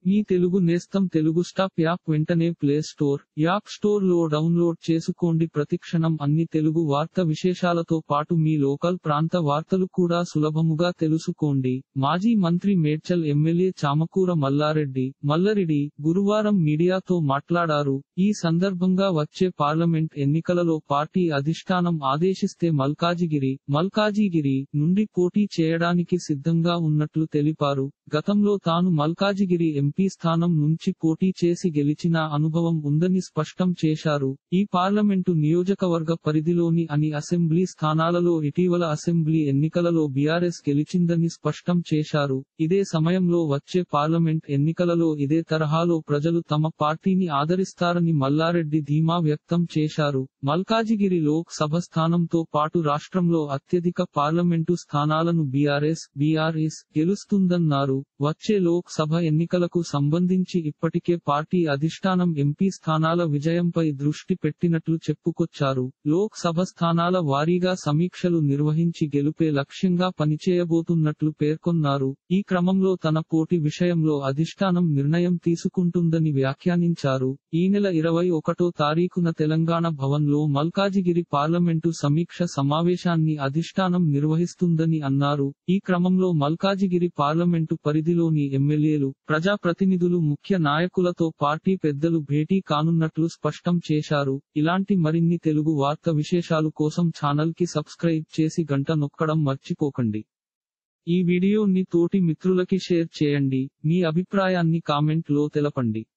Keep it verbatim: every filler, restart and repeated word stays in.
మీ తెలుగు నేస్తం Telugu stop app వెంటనే play store, app store లో డౌన్లోడ్ చేసుకోండి. ప్రతిక్షణం అన్ని తెలుగు వార్త విశేషాలతో పాటు మీ లోకల్ ప్రాంత వార్తలు కూడా సులభముగా తెలుసుకోండి. మాజీ మంత్రి మేడ్చల్ ఎమ్మెల్యే చామకూర మల్లారెడ్డి మల్లరెడ్డి గురువారం మీడియాతో మాట్లాడారు. ఈ సందర్భంగా వచ్చే పార్లమెంట్ ఎన్నికలలో పార్టీ అధిష్టానం ఆదేశిస్తే మల్కాజిగిరి మల్కాజిగిరి నుండి పోటీ చేయడానికి సిద్ధంగా ఉన్నట్లు తెలిపారు. గతంలో తాను మల్కాజిగిరి ఎంపీ స్థానం నుంచి పోటీ చేసి గెలిచిన అనుభవం ఉందని స్పష్టం చేశారు. ఈ పార్లమెంటు నియోజకవర్గ పరిధిలోని అన్ని అసెంబ్లీ స్థానాలలో ఇటీవల అసెంబ్లీ ఎన్నికలలో బీఆర్ఎస్ గెలిచిందని స్పష్టం చేశారు. ఇదే సమయంలో వచ్చే పార్లమెంట్ ఎన్నికలలో ఇదే తరహాలో ప్రజలు తమ పార్టీని ఆదరిస్తారని మల్లారెడ్డి ధీమా వ్యక్తం చేశారు. మల్కాజిగిరి లోక్ సభ స్థానంతో పాటు రాష్ట్రంలో అత్యధిక పార్లమెంటు స్థానాలను బీఆర్ఎస్ బీఆర్ఎస్ గెలుస్తుందన్నారు. వచ్చే లోక్ సభ ఎన్నికలకు సంబంధించి ఇప్పటికే పార్టీ అధిష్టానం ఎంపీ స్థానాల విజయంపై దృష్టి పెట్టినట్లు చెప్పుకొచ్చారు. లోక్ సభ స్థానాల వారీగా సమీక్షలు నిర్వహించి గెలుపే లక్ష్యంగా పనిచేయబోతున్నట్లు పేర్కొన్నారు. ఈ క్రమంలో తన పోటీ విషయంలో అధిష్టానం నిర్ణయం తీసుకుంటుందని వ్యాఖ్యానించారు. ఈ నెల ఇరవై ఒకటో తారీఖున తెలంగాణ భవన్ లో మల్కాజిగిరి పార్లమెంటు సమీక్ష సమావేశాన్ని అధిష్టానం నిర్వహిస్తుందని అన్నారు. ఈ క్రమంలో మల్కాజిగిరి పార్లమెంటు పరిధిలోని ఎమ్మెల్యేలు, ప్రజాప్రతినిధులు, ముఖ్య నాయకులతో పార్టీ పెద్దలు భేటీ కానున్నట్లు స్పష్టం చేశారు. ఇలాంటి మరిన్ని తెలుగు వార్త విశేషాలు కోసం ఛానల్ కి సబ్స్క్రైబ్ చేసి గంట నొక్కడం మర్చిపోకండి. ఈ వీడియోని తోటి మిత్రులకి షేర్ చేయండి. మీ అభిప్రాయాన్ని కామెంట్ లో తెలపండి.